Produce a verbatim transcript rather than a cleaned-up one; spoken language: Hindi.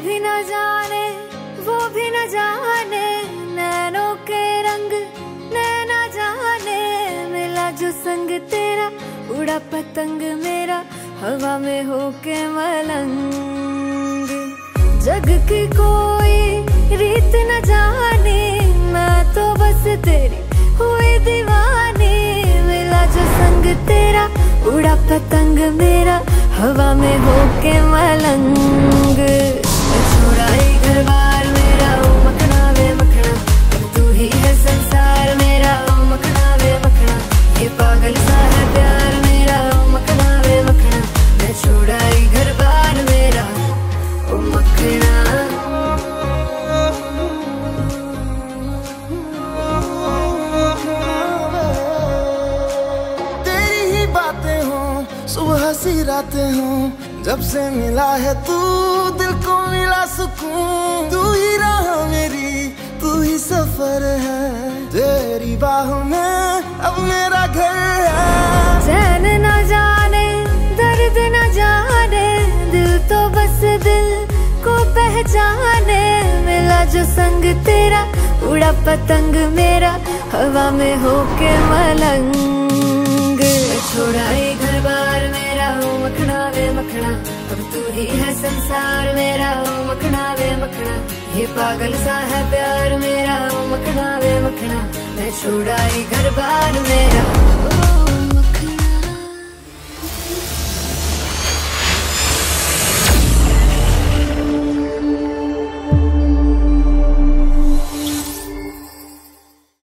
भी न जाने वो भी न जाने, नैनों के रंग नैना जाने, मिला जो संग तेरा उड़ा पतंग मेरा हवा में होके मलंग। जग की कोई रीत न जाने, मैं तो बस तेरी हुई दीवानी, मिला जो संग तेरा उड़ा पतंग मेरा हवा में होके मलंग। छोड़ा ही घर बार मेरा ओ मखना वे मखना, अब तू ही है संसार मेरा ओ मखना वे मखना, ये पागल सा है प्यार मेरा ओ मखना वे मखना, मैं छोड़ा ही घर बार मेरा ओ मखना। सुबह सी रातें हों, जब से मिला है तू दिल को मिला सुकून, तू ही राह मेरी तू ही सफर है, तेरी बाहों में अब मेरा घर है। चैन न जाने दर्द न जाने, दिल तो बस दिल को पहचाने, मिला जो संग तेरा उड़ा पतंग मेरा हवा में होके मलंग। छोड़ा ही घर बार मेरा ओ मखना वे मखना, अब तू ही है संसार मेरा ओ मखना वे मखना, ये पागल सा है प्यार मेरा ओ मखना वे मखना, मैं छोड़ा ही घर बार मेरा ओ